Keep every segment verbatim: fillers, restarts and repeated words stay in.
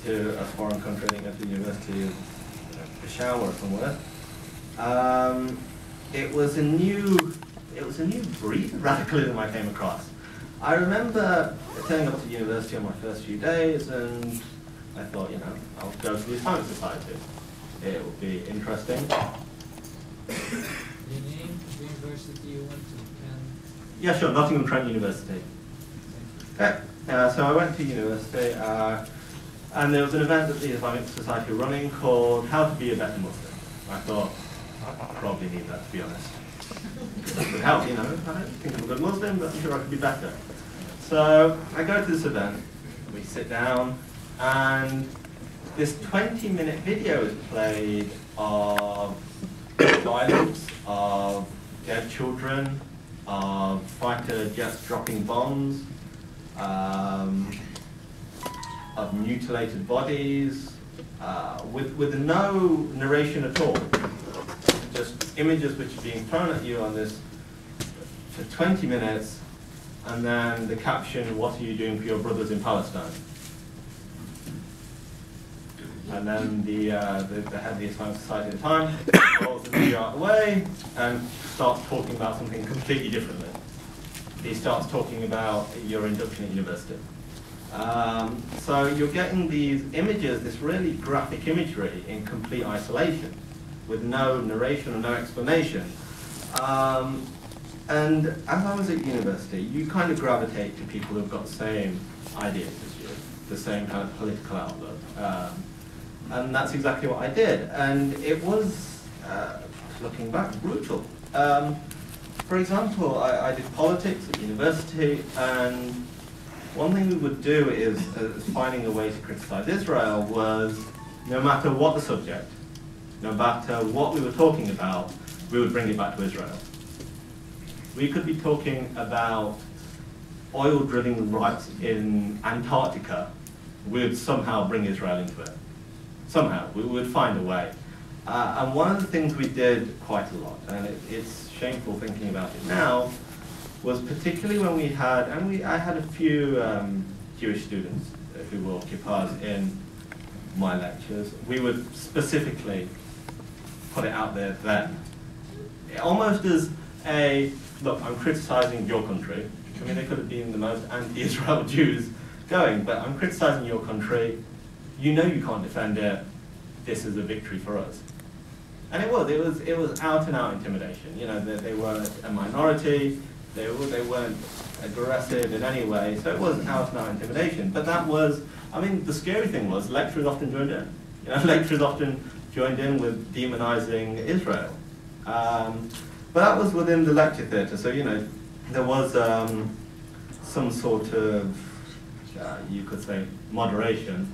to a foreign country, I think at the University of Peshawar or somewhere. Um, it was a new, it was a new breed of radicalism I came across. I remember turning up to university on my first few days, and I thought, you know, I'll go to the Islamic Society. It will be interesting. The name of the university you went to? Can... Yeah, sure, Nottingham Trent University. Okay, uh, so I went to university, uh, and there was an event that the Islamic Society were running called How to Be a Better Muslim. I thought, I probably need that, to be honest. It would help, you know, I don't think I'm a good Muslim, but I'm sure I could be better. So I go to this event, we sit down, and this twenty minute video is played of violence, of dead children, of fighter jets dropping bombs, um, of mutilated bodies, uh, with, with no narration at all. Just images which are being thrown at you on this for twenty minutes, and then the caption, "What are you doing for your brothers in Palestine?" And then the, uh, the, the head of the Islamic Society at the time rolls the video out of the way and starts talking about something completely differently. He starts talking about your induction at university. Um, so you're getting these images, this really graphic imagery in complete isolation, with no narration or no explanation. Um, and as I was at university, you kind of gravitate to people who've got the same ideas as you, the same kind of political outlook. Um, and that's exactly what I did. And it was, uh, looking back, brutal. Um, for example, I, I did politics at university, and one thing we would do is, as finding a way to criticize Israel was, no matter what the subject, no matter what we were talking about, we would bring it back to Israel. We could be talking about oil drilling rights in Antarctica. We would somehow bring Israel into it. Somehow, we would find a way. Uh, and one of the things we did quite a lot, and it, it's shameful thinking about it now, was particularly when we had, and we, I had a few um, Jewish students, who were occupiers in my lectures, we would specifically put it out there then. Almost as a, look, I'm criticizing your country. I mean, they could have been the most anti-Israel Jews going, but I'm criticizing your country. You know you can't defend it. This is a victory for us. And it was, it was, it was out and out intimidation. You know, they, they were a minority. They, were, they weren't aggressive in any way, so it was out and out intimidation. But that was, I mean, the scary thing was lecturers often joined in. You know, lecturers often joined in with demonizing Israel. Um, but that was within the lecture theatre, so, you know, there was um, some sort of, uh, you could say, moderation.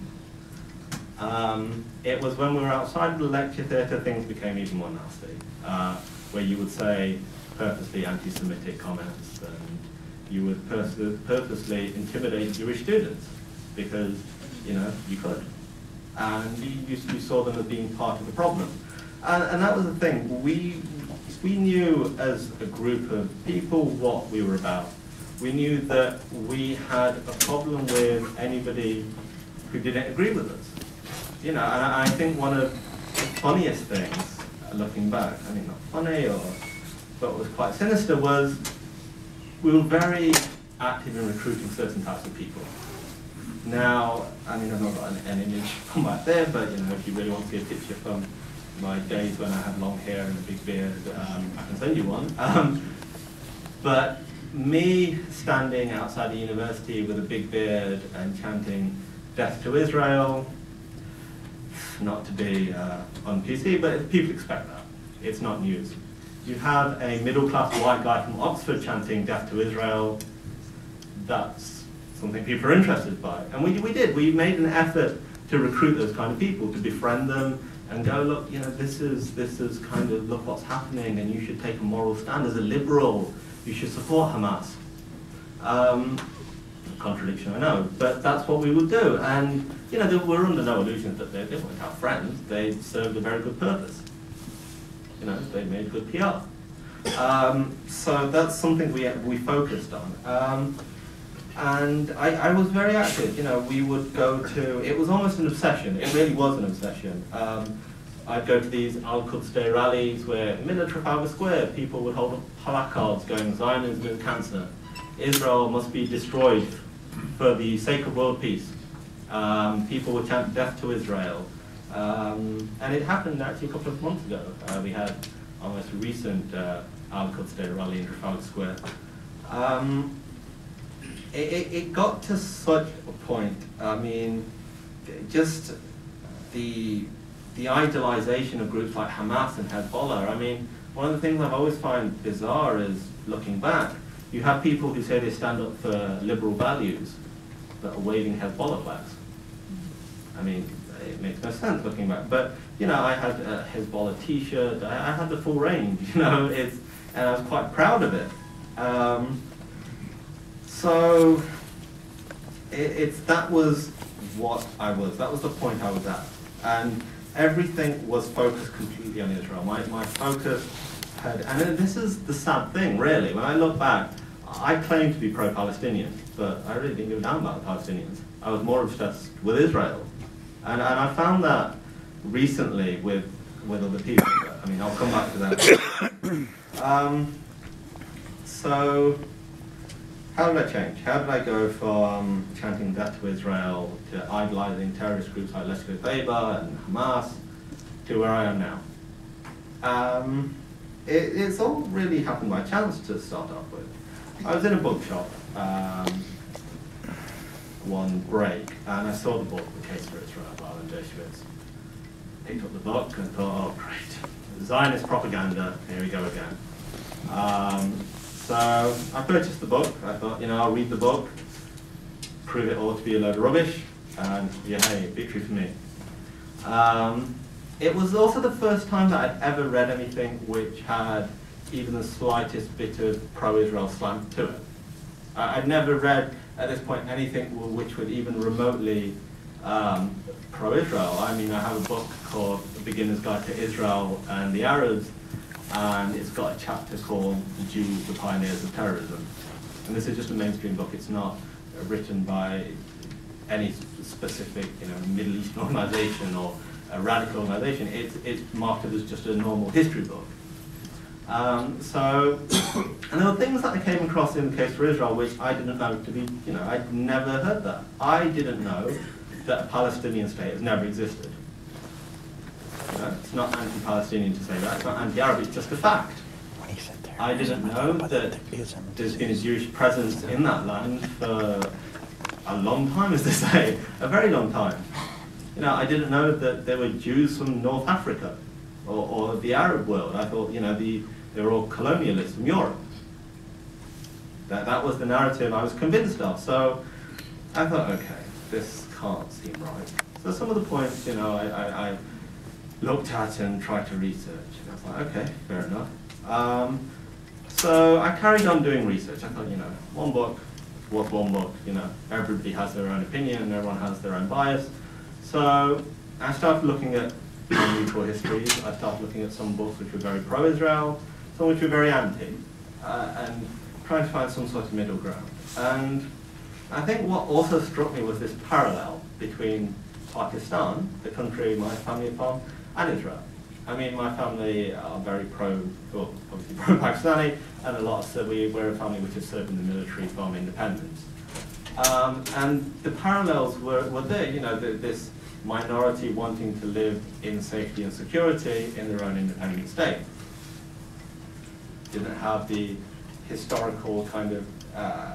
Um, it was when we were outside of the lecture theatre, things became even more nasty, uh, where you would say purposely anti-Semitic comments, and you would pers purposely intimidate Jewish students, because, you know, you could. And you, you saw them as being part of the problem. And, and that was the thing. We, we knew as a group of people what we were about. We knew that we had a problem with anybody who didn't agree with us. You know, and I think one of the funniest things, looking back, I mean, not funny, or but was quite sinister, was we were very active in recruiting certain types of people. Now, I mean, I've not got an, an image from back there, but, you know, if you really want to see a picture from my days when I had long hair and a big beard, um, I can send you one. Um, but me standing outside the university with a big beard and chanting "Death to Israel," not to be uh, on P C, but people expect that. It's not news. You have a middle-class white guy from Oxford chanting "Death to Israel," that's something people are interested by. And we, we did. We made an effort to recruit those kind of people, to befriend them and go, look, you know, this is, this is kind of, look what's happening, and you should take a moral stand as a liberal. You should support Hamas. Um, contradiction, I know, but that's what we would do. And, you know, they were under no illusions that they, they weren't our friends. They served a very good purpose. You know, they made good P R. Um, so that's something we, we focused on. Um, And I, I was very active, you know, we would go to, it was almost an obsession, it really was an obsession. Um, I'd go to these Al-Quds Day rallies where in the middle of Trafalgar Square people would hold up placards going, Zionism is cancer, Israel must be destroyed for the sake of world peace. Um, people would chant death to Israel. Um, and it happened actually a couple of months ago. Uh, we had almost a recent uh, Al-Quds Day rally in Trafalgar Square. Um, It, it, it got to such a point, I mean, just the, the idealization of groups like Hamas and Hezbollah. I mean, one of the things I've always found bizarre is, looking back, you have people who say they stand up for liberal values, but are waving Hezbollah flags. I mean, it makes no sense looking back. But, you know, I had a Hezbollah t-shirt, I, I had the full range, you know, it's, and I was quite proud of it. Um, So it, it's, that was what I was, that was the point I was at. And everything was focused completely on Israel. My, my focus had, and this is the sad thing really, when I look back, I claim to be pro-Palestinian, but I really didn't give a damn about the Palestinians. I was more obsessed with Israel. And, and I found that recently with, with other people, I mean, I'll come back to that. um, so, How did I change? How did I go from chanting death to Israel to idolizing terrorist groups like Lashkar e-Taiba and Hamas to where I am now? Um, it, it's all really happened by chance to start off with. I was in a bookshop um, one break and I saw the book, The Case for Israel by Alan Dershowitz. Picked up the book and thought, oh great, Zionist propaganda, here we go again. Um, So I purchased the book. I thought, you know, I'll read the book, prove it all to be a load of rubbish, and yeah, hey, victory for me. Um, it was also the first time that I'd ever read anything which had even the slightest bit of pro-Israel slant to it. I, I'd never read, at this point, anything which would even remotely um, pro-Israel. I mean, I have a book called The Beginner's Guide to Israel and the Arabs, and it's got a chapter called The Jews, the Pioneers of Terrorism. And this is just a mainstream book. It's not uh, written by any specific, you know, Middle Eastern organization or a radical organization. It's, it's marketed as just a normal history book. Um, so, and there were things that I came across in The Case for Israel which I didn't know to be, you know, I'd never heard that. I didn't know that a Palestinian state has never existed. You know, it's not anti-Palestinian to say that, it's not anti-Arab, it's just a fact. I didn't know that there's been a Jewish presence in that land for a long time, as they say, a very long time. You know, I didn't know that there were Jews from North Africa or, or the Arab world. I thought, you know, the, they were all colonialists from Europe. That, that was the narrative I was convinced of. So I thought, okay, this can't seem right. So some of the points, you know, I, I, I looked at and tried to research. And I was like, okay, fair enough. Um, so I carried on doing research. I thought, you know, one book was one book. You know, everybody has their own opinion and everyone has their own bias. So I started looking at mutual histories. I started looking at some books which were very pro-Israel, some which were very anti, uh, and trying to find some sort of middle ground. And I think what also struck me was this parallel between Pakistan, the country my family is from, and Israel. I mean, my family are very pro, well, obviously pro-Pakistani, and a lot of, so we, we're a family which has served in the military from independence. Um, and the parallels were, were there, you know, the, this minority wanting to live in safety and security in their own independent state. Didn't have the historical kind of uh,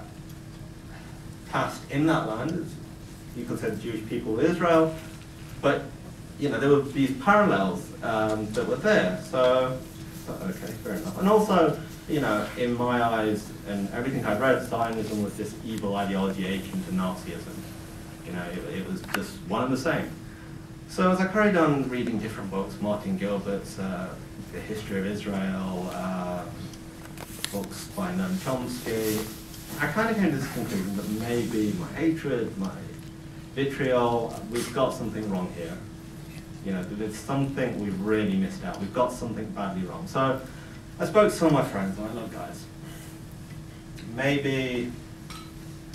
past in that land. You could say the Jewish people of Israel, but you know, there were these parallels um, that were there. So, okay, fair enough. And also, you know, in my eyes, and everything I've read, Zionism was this evil ideology akin to Nazism. You know, it, it was just one and the same. So as I carried on reading different books, Martin Gilbert's uh, The History of Israel, uh, books by Noam Chomsky, I kind of came to this conclusion that maybe my hatred, my vitriol, we've got something wrong here. You know, there's something we've really missed out. We've got something badly wrong. So I spoke to some of my friends, and I look, guys, maybe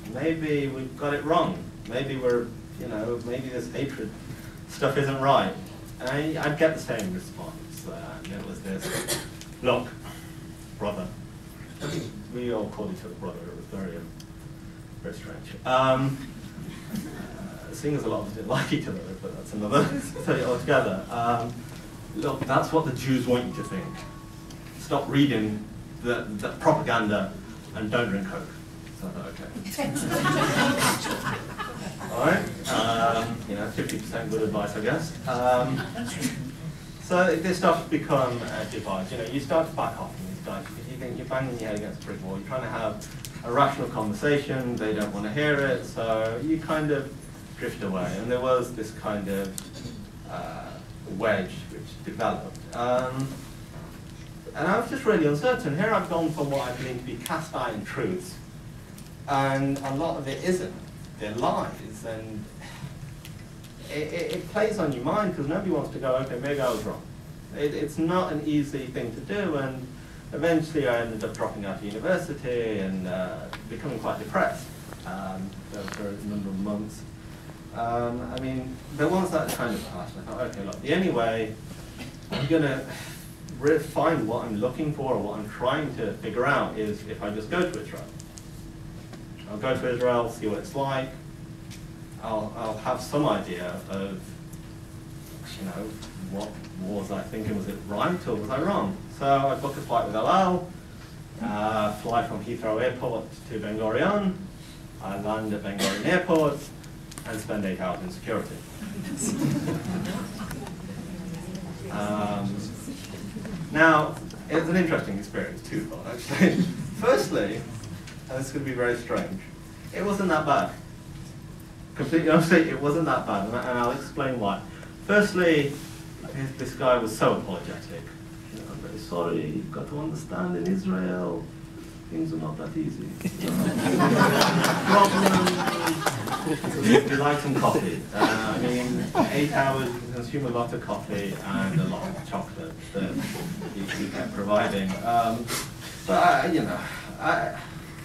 maybe we've got it wrong. Maybe we're, you know, maybe this hatred stuff isn't right. And I, I'd get the same response. Uh, and it was this, look, brother. We all called each other brother. It was very, um, very strange. Um, uh, seeing as a lot of us didn't like each other, but that's another story altogether. Um, look, that's what the Jews want you to think. Stop reading the, the propaganda and don't drink Coke. So I thought, okay. All right, um, you know, fifty percent good advice, I guess. Um, so this starts to become a divide. You know, you start to back off from these guys because you think you're banging your head against a brick wall. You're trying to have a rational conversation. They don't want to hear it, so you kind of drift away. And there was this kind of uh, wedge which developed. Um, and I was just really uncertain. Here I've gone from what I believe to be cast iron truths, and a lot of it isn't. They're lies, and it, it, it plays on your mind because nobody wants to go, okay, maybe I was wrong. It, it's not an easy thing to do, and eventually I ended up dropping out of university and uh, becoming quite depressed um, for, for a number of months. Um, I mean, but once that kind of passed, I thought, okay, look, the only way I'm going to really find what I'm looking for or what I'm trying to figure out is if I just go to Israel. I'll go to Israel, see what it's like. I'll, I'll have some idea of, you know, what was I thinking? Was it right or was I wrong? So I booked a flight with El Al, uh, fly from Heathrow Airport to Ben Gurion. I land at Ben Gurion Airport and spend eight hours in security. um, now, it was an interesting experience too, actually. Firstly, and this is going to be very strange, it wasn't that bad. Completely honestly, it wasn't that bad, and, I, and I'll explain why. Firstly, this guy was so apologetic. You know, I'm very sorry, you've got to understand in Israel, things are not that easy. Problems. We like some coffee. Uh, I mean, eight hours, you consume a lot of coffee and a lot of chocolate that he, he kept providing. Um, but, I, you know, I,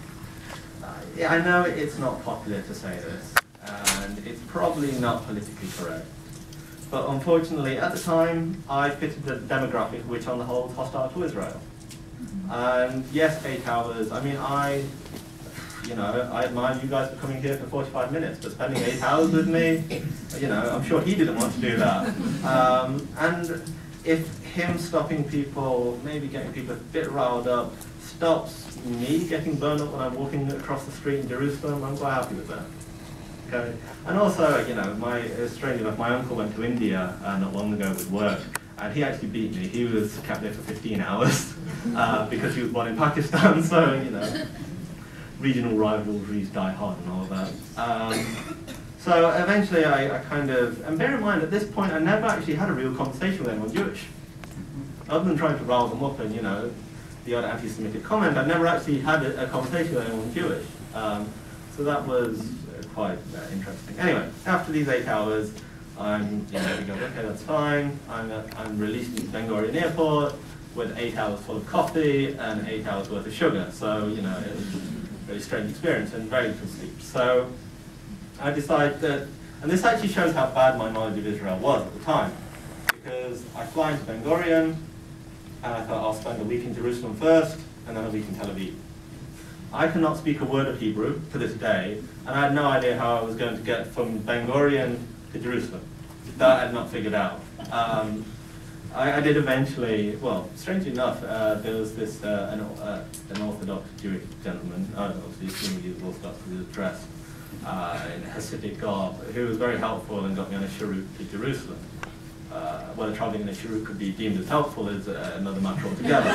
I know it's not popular to say this, and it's probably not politically correct. But unfortunately, at the time, I fitted the demographic which on the whole was hostile to Israel. And yes, eight hours, I mean, I, you know, I admire you guys for coming here for forty-five minutes, but spending eight hours with me, you know, I'm sure he didn't want to do that. Um, and if him stopping people, maybe getting people a bit riled up, stops me getting burned up when I'm walking across the street in Jerusalem, I'm quite happy with that. Okay. And also, you know, my, strange enough, my uncle went to India uh, not long ago with work, and he actually beat me. He was kept there for fifteen hours uh, because he was born in Pakistan, so, you know, regional rivalries die hard and all of that. Um, so eventually I, I kind of, and bear in mind, at this point, I never actually had a real conversation with anyone Jewish. Other than trying to rile them up and, you know, the odd anti-Semitic comment, I've never actually had a, a conversation with anyone Jewish. Um, so that was uh, quite uh, interesting. Anyway, after these eight hours, I'm, you know, we go, okay, that's fine. I'm, uh, I'm released into Ben Gurion Airport with eight hours full of coffee and eight hours worth of sugar. So, you know, it was a very strange experience and very little sleep. So I decided that, and this actually shows how bad my knowledge of Israel was at the time, because I fly into Ben Gurion, and I thought I'll spend a week in Jerusalem first, and then a week in Tel Aviv. I cannot speak a word of Hebrew to this day, and I had no idea how I was going to get from Ben Gurion to Jerusalem. That I had not figured out. Um, I, I did eventually, well, strangely enough, uh, there was this, uh, an, uh, an Orthodox Jewish gentleman, I don't obviously assume he was Orthodox because he was dressed uh, in Hasidic garb, who was very helpful and got me on a sharut to Jerusalem. Uh, whether traveling in a sharut could be deemed as helpful is uh, another matter altogether.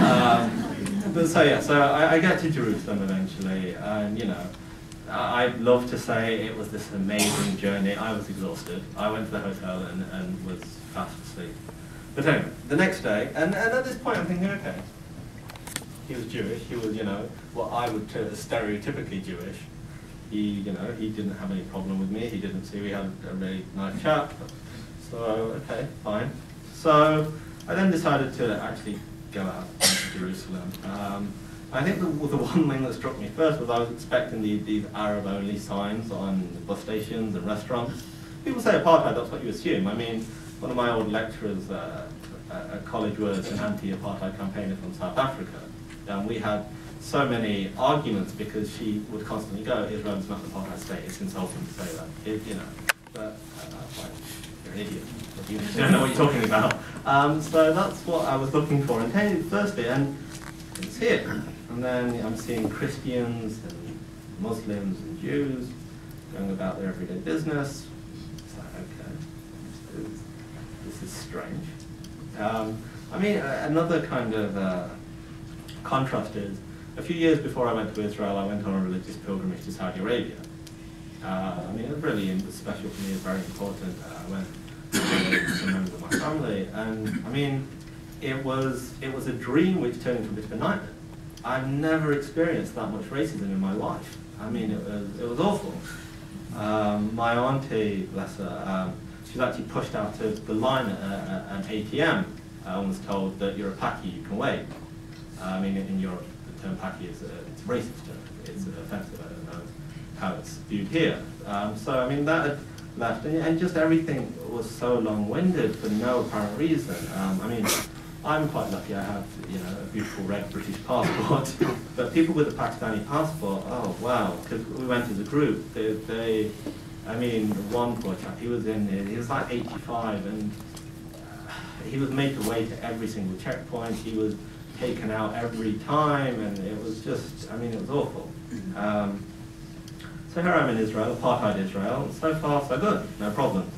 um, but so yeah, so I, I get to Jerusalem eventually, and you know, I'd love to say it was this amazing journey. I was exhausted. I went to the hotel and, and was fast asleep. But anyway, the next day, and, and at this point I'm thinking, okay, he was Jewish. He was, you know, what I would term as stereotypically Jewish. He, you know, he didn't have any problem with me. He didn't see we had a really nice chat. So, okay, fine. So I then decided to actually go out to Jerusalem. Um, I think the, the one thing that struck me first was I was expecting the, these Arab-only signs on bus stations and restaurants. People say apartheid, that's what you assume. I mean, one of my old lecturers uh, at college was an anti-apartheid campaigner from South Africa. And we had so many arguments because she would constantly go, Israel's not an apartheid state, it's insulting to say that, it, you know. But uh, like, you're an idiot, you don't know what you're talking about. Um, so that's what I was looking for, and hey, firstly, and it's here. And then I'm seeing Christians and Muslims and Jews going about their everyday business. It's like, okay, this is, this is strange. Um, I mean, uh, another kind of uh, contrast is, a few years before I went to Israel, I went on a religious pilgrimage to Saudi Arabia. Uh, I mean, it was really special for me, it's very important. Uh, I went with some members of my family, and I mean, it was, it was a dream which turned into a bit of a nightmare. I've never experienced that much racism in my life. I mean, it was, it was awful. Um, my auntie, bless her, um, she was actually pushed out of the line at, at an A T M uh, and was told that you're a Paki, you can wait. Uh, I mean, in Europe, the term Paki is a, it's a racist term. It's offensive, I don't know how it's viewed here. Um, so, I mean, that had left, and, and just everything was so long-winded for no apparent reason. Um, I mean, I'm quite lucky I have, you know, a beautiful red British passport, but people with a Pakistani passport, oh wow, because we went as a group, they, they, I mean, one poor chap, he was in, he was like eighty-five, and uh, he was made to wait at every single checkpoint, he was taken out every time, and it was just, I mean, it was awful. Um, so here I'm in Israel, apartheid Israel, and so far so good, no problems.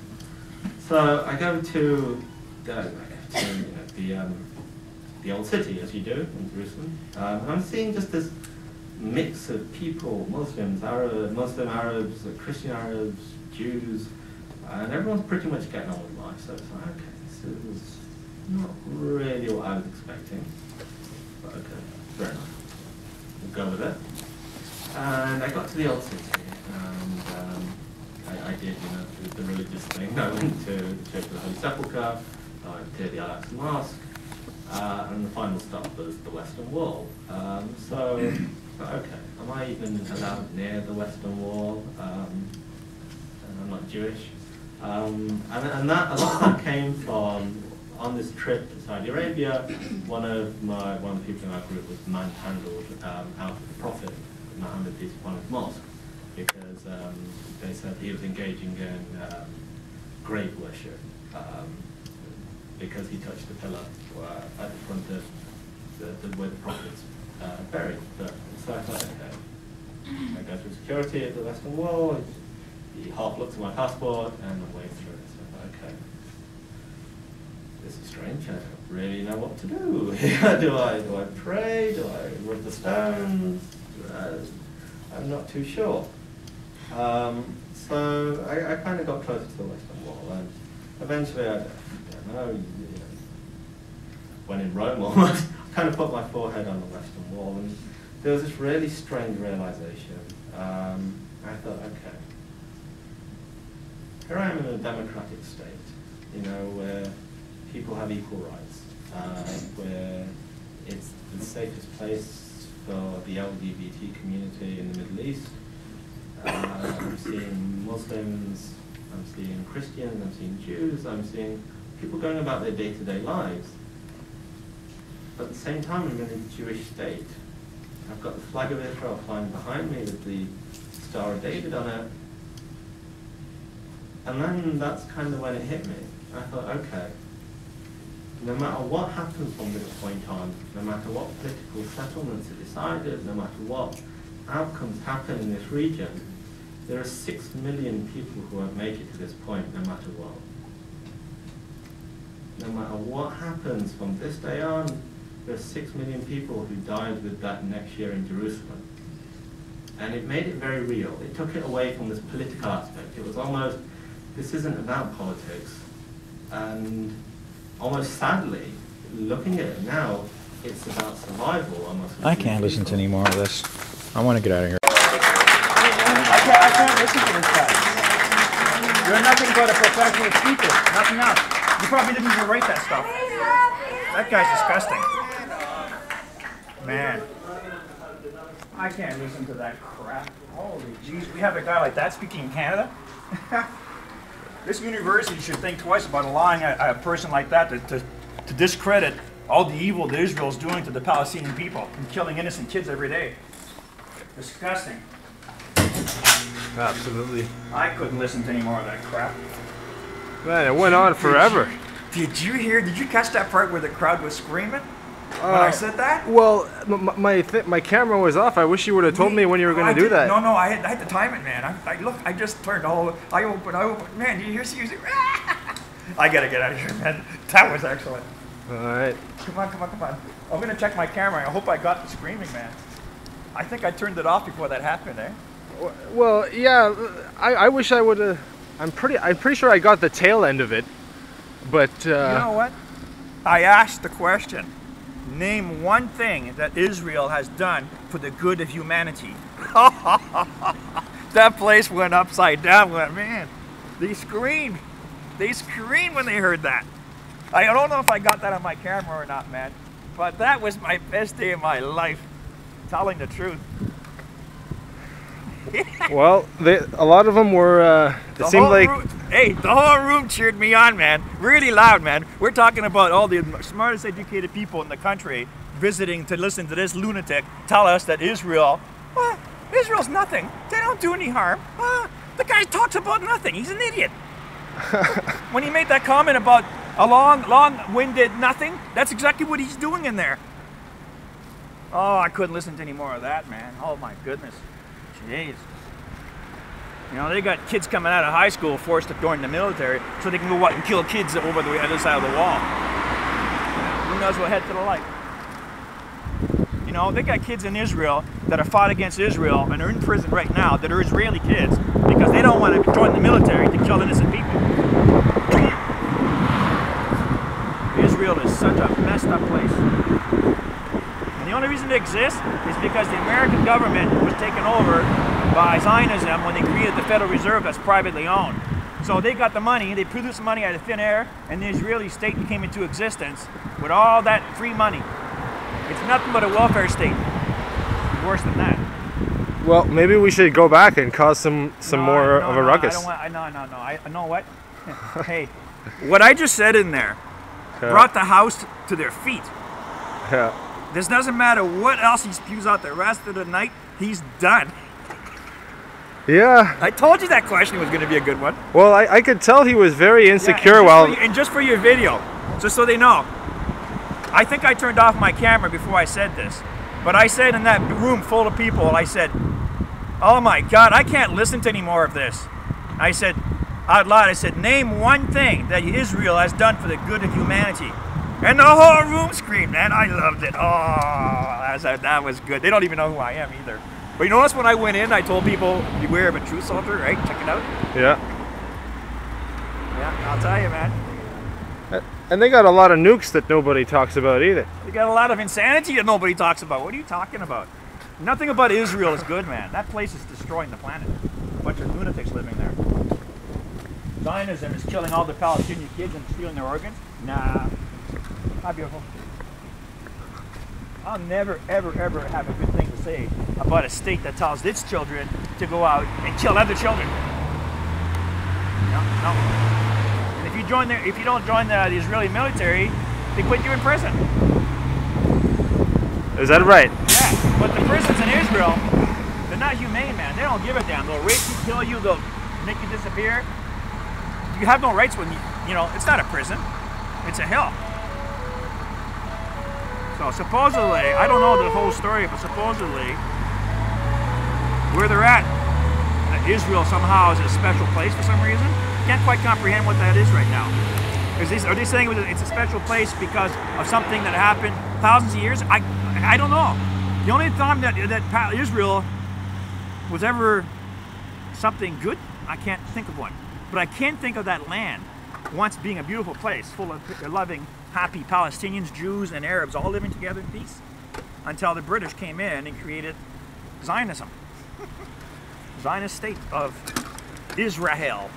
So I go to, uh, to you know, the, um, the old city, as you do, in Jerusalem. Um, and I'm seeing just this mix of people, Muslims, Arab, Muslim Arabs, Christian Arabs, Jews, and everyone's pretty much getting on with life. So it's like, okay, this is not really what I was expecting. But okay, fair enough. We'll go with it. And I got to the old city, and um, I, I did, you know, the, the religious thing. I went to the Church of the Holy Sepulchre, I to the Al-Aqsa Mosque, uh, and the final stop was the Western Wall. Um, so, okay, am I even allowed near the Western Wall? Um, and I'm not Jewish. Um, and, and that, a lot of that came from, on this trip to Saudi Arabia, one of my, one of the people in our group was manhandled um, out of the Prophet, Muhammad, peace upon his mosque, because um, they said he was engaging in um, grave worship. Um, because he touched the pillar uh, at the front of the, the, where the prophet's uh, buried. But, so I thought, okay, I go through security at the Western Wall, he half looks at my passport, and I'm way through it. So I thought, okay, this is strange, I don't really know what to do. do I do I pray? Do I rub the stones? Uh, I'm not too sure. Um, so I, I kind of got closer to the Western Wall, and eventually I, I know, you know, when in Rome almost, I kind of put my forehead on the Western Wall, and there was this really strange realization. Um, I thought, okay, here I am in a democratic state, you know, where people have equal rights, uh, where it's the safest place for the L G B T community in the Middle East. Uh, I'm seeing Muslims, I'm seeing Christians, I'm seeing Jews, I'm seeing people going about their day-to-day lives. But at the same time, I'm in a Jewish state. I've got the flag of Israel flying behind me with the Star of David on it. And then that's kind of when it hit me. I thought, okay, no matter what happens from this point on, no matter what political settlements are decided, no matter what outcomes happen in this region, there are six million people who won't make it to this point, no matter what. No matter what happens from this day on, there are six million people who died with that next year in Jerusalem. And it made it very real. It took it away from this political aspect. It was almost, this isn't about politics. And almost sadly, looking at it now, it's about survival almost. I can't listen to any more of this. I want to get out of here. I can't, I can't listen to this guy. You're nothing but a professional speaker, nothing else. You probably didn't even write that stuff. That guy's disgusting. Man. I can't listen to that crap. Holy jeez, we have a guy like that speaking in Canada? This university should think twice about allowing a, a person like that to, to, to discredit all the evil that Israel's doing to the Palestinian people and killing innocent kids every day. Disgusting. Absolutely. I couldn't listen to any more of that crap. Man, it went on forever. Did you hear, did you catch that part where the crowd was screaming when I said that? Well, m- my th my camera was off. I wish you would have told me when you were going to do that. No, no, I had, I had to time it, man. I, I look, I just turned all. I opened, I opened. Man, did you hear music? I gotta get out of here, man. That was excellent. All right. Come on, come on, come on. I'm gonna check my camera. I hope I got the screaming, man. I think I turned it off before that happened, eh? Well, yeah. I, I wish I would have. I'm pretty. I'm pretty sure I got the tail end of it, but. Uh, You know what? I asked the question. Name one thing that Israel has done for the good of humanity. That place went upside down. Went, man, they screamed. They screamed when they heard that. I don't know if I got that on my camera or not, man, but that was my best day of my life, telling the truth. Well, they, a lot of them were. Uh, it The seemed whole like. room, hey, the whole room cheered me on, man. Really loud, man. We're talking about all the smartest educated people in the country visiting to listen to this lunatic tell us that Israel, well, Israel's nothing. They don't do any harm. Well, the guy talks about nothing. He's an idiot. When he made that comment about a long, long-winded nothing, that's exactly what he's doing in there. Oh, I couldn't listen to any more of that, man. Oh, my goodness. Jeez. You know, they got kids coming out of high school forced to join the military so they can go out and kill kids over the other side of the wall. Who knows what head to the light? You know, they got kids in Israel that have fought against Israel and are in prison right now that are Israeli kids because they don't want to join the military to kill innocent people. Israel is such a messed up place. The only reason it exists is because the American government was taken over by Zionism when they created the Federal Reserve that's privately owned. So they got the money, they produced money out of thin air, and the Israeli state came into existence with all that free money. It's nothing but a welfare state. Worse than that. Well, maybe we should go back and cause some some No, more no, of a no, ruckus. I don't want, I, no, no, no. I know what? Hey, what I just said in there Yeah. brought the house to their feet. Yeah. This doesn't matter what else he spews out the rest of the night, he's done. Yeah. I told you that question was going to be a good one. Well, I, I could tell he was very Yeah, insecure and just while. for you- and just for your video, just so they know, I think I turned off my camera before I said this, but I said in that room full of people, I said, oh my God, I can't listen to any more of this. I said out loud, I said, name one thing that Israel has done for the good of humanity. And the whole room screamed, man. I loved it. Oh, that, that was good. They don't even know who I am either. But you notice when I went in, I told people, beware of a truth soldier, right? Check it out. Yeah. Yeah, I'll tell you, man. And they got a lot of nukes that nobody talks about either. You got a lot of insanity that nobody talks about. What are you talking about? Nothing about Israel is good, man. That place is destroying the planet. A bunch of lunatics living there. Zionism is killing all the Palestinian kids and stealing their organs? Nah. Not beautiful. I'll never, ever, ever have a good thing to say about a state that tells its children to go out and kill other children. No, no. And if you join there, if you don't join the, the Israeli military, they put you in prison. Is that right? Yeah, but the prisons in Israel, they're not humane, man. They don't give a damn. They'll rape you, kill you, they'll make you disappear. You have no rights when you, you know, it's not a prison. It's a hell. So supposedly, I don't know the whole story, but supposedly, where they're at, Israel somehow is a special place for some reason. Can't quite comprehend what that is right now. Is this, are they saying it's a special place because of something that happened thousands of years? I, I don't know. The only time that, that Israel was ever something good, I can't think of one. But I can think of that land once being a beautiful place, full of loving, happy Palestinians, Jews, and Arabs all living together in peace, until the British came in and created Zionism. Zionist state of Israel.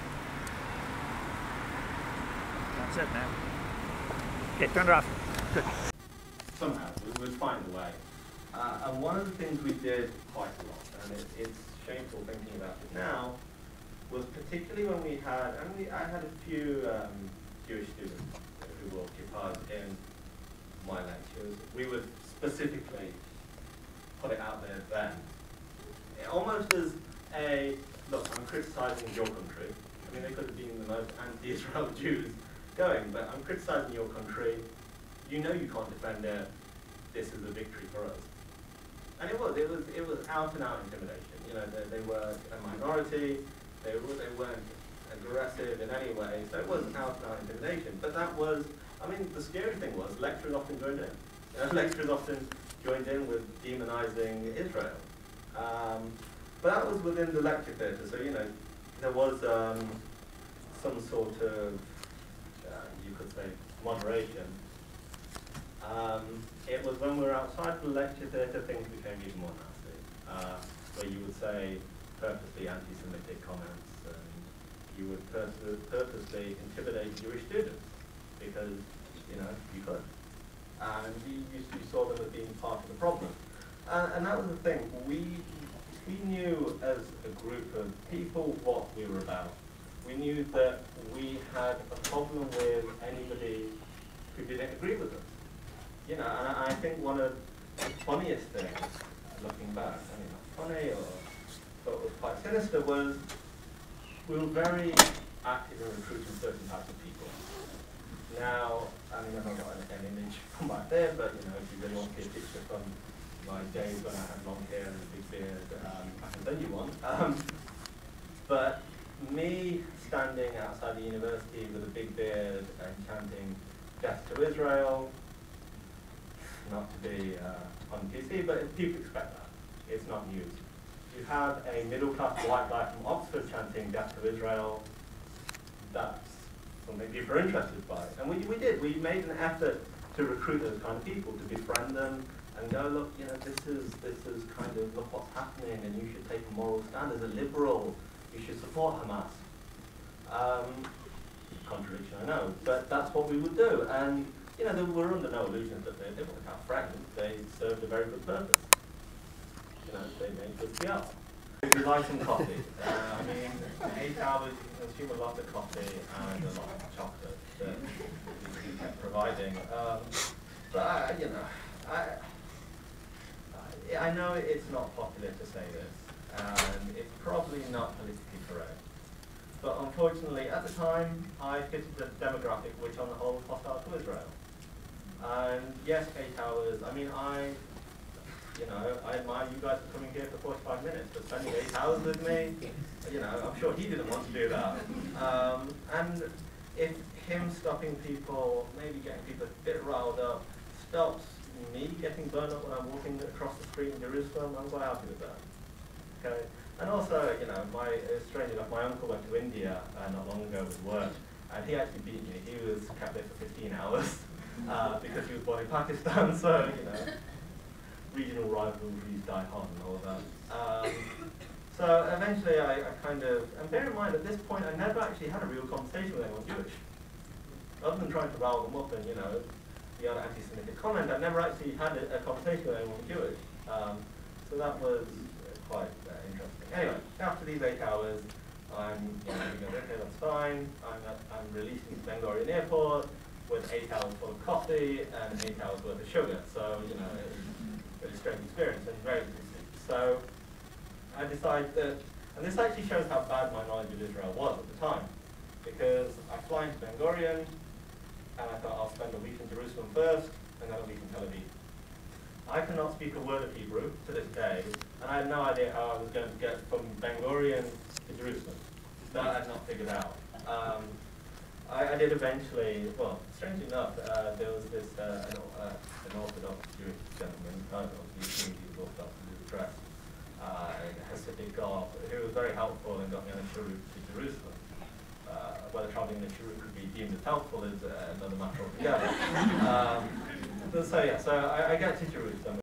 That's it, man. Okay, turn it off. Good. Somehow, we would find a way. Uh, and one of the things we did quite a lot, and it, it's shameful thinking about it now, was particularly when we had, and we, I had a few um, Jewish students who were occupied in my lectures, we would specifically put it out there then. It almost as a, look, I'm criticizing your country. I mean, they could have been the most anti-Israel Jews going, but I'm criticizing your country. You know you can't defend it. This is a victory for us. And it was, it was, it was out and out intimidation. You know, they, they were a minority. They, were, they weren't aggressive in any way, so it was out and out intimidation. But that was, I mean, the scary thing was lecturers often joined in. You know, lecturers often joined in with demonizing Israel. Um, but that was within the lecture theatre, so, you know, there was um, some sort of, uh, you could say, moderation. Um, it was when we were outside the lecture theatre, things became even more nasty, uh, where you would say purposely anti-Semitic comments, and you would pur purposely intimidate Jewish students, because, you know, you could. And you, you, you saw them as being part of the problem. Uh, and that was the thing. We, we knew as a group of people what we were about. We knew that we had a problem with anybody who didn't agree with us. You know, and I, I think one of the funniest things, looking back, I mean, not funny or but was quite sinister, was we were very active in recruiting certain types of people. Now, I mean, I've not got an, an image from back there, but, you know, if you really want to see a picture from my days when I had long hair and a big beard, um, I can send you one. Um, but me standing outside the university with a big beard and chanting death to Israel, not to be uh, on P C, but people expect that. It's not news. You have a middle-class white guy from Oxford chanting death to Israel, that's something people are interested by. And we, we did. We made an effort to recruit those kind of people, to befriend them, and go, look, you know, this is, this is kind of, look what's happening, and you should take a moral stand as a liberal. You should support Hamas. Um, contradiction, I know, but that's what we would do. And, you know, they were under no illusion that they, they weren't our friends. They served a very good purpose. You know, they made good P R. If you like some coffee, uh, I mean, eight hours, you can consume a lot of coffee and a lot of chocolate that we kept providing. Um, but, I, you know, I, I, I know it's not popular to say this, and it's probably not politically correct. But unfortunately, at the time, I fitted the demographic which on the whole was hostile to Israel. And yes, eight hours, I mean, I, you know, I admire you guys for coming here for forty-five minutes, but spending eight hours with me, you know, I'm sure he didn't want to do that. Um, and if him stopping people, maybe getting people a bit riled up, stops me getting burned up when I'm walking across the street in Jerusalem, I'm quite happy with that. Okay. And also, you know, my, uh, strange enough, my uncle went to India uh, not long ago with work, and he actually beat me. He was kept there for fifteen hours uh, because he was born in Pakistan, so, you know, regional rivalries die hard and all of that. Um, so eventually I, I kind of, and bear in mind at this point I never actually had a real conversation with anyone Jewish. Other than trying to rile them up and, you know, the other anti-Semitic comment, I never actually had a, a conversation with anyone Jewish. Um, so that was quite uh, interesting. Anyway, after these eight hours, I'm, you know, going, okay, that's fine. I'm, at, I'm released to Ben Gurion Airport with eight hours full of coffee and eight hours worth of sugar. So, you know, it was a really strange experience and very interesting. So I decided that, and this actually shows how bad my knowledge of Israel was at the time, because I fly into Ben Gurion, and I thought I'll spend a week in Jerusalem first, and then a week in Tel Aviv. I cannot speak a word of Hebrew to this day, and I had no idea how I was going to get from Ben Gurion to Jerusalem. That I had not figured out. Um, I, I did eventually, well, strangely enough, uh, there was this, uh, an, uh, an Orthodox Jewish gentleman, I don't know if you he was Orthodox in his address, uh, a Hasidic God, who was very helpful and got me on a shuruk to Jerusalem. Uh, whether traveling in a shuruk could be deemed as helpful is uh, another matter altogether. um, so yeah, so I, I get to Jerusalem.